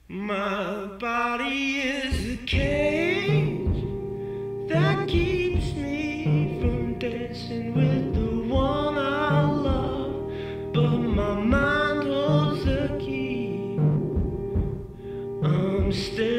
My body is a cage that keeps me from dancing with the one I love. But my mind holds the key. I'm still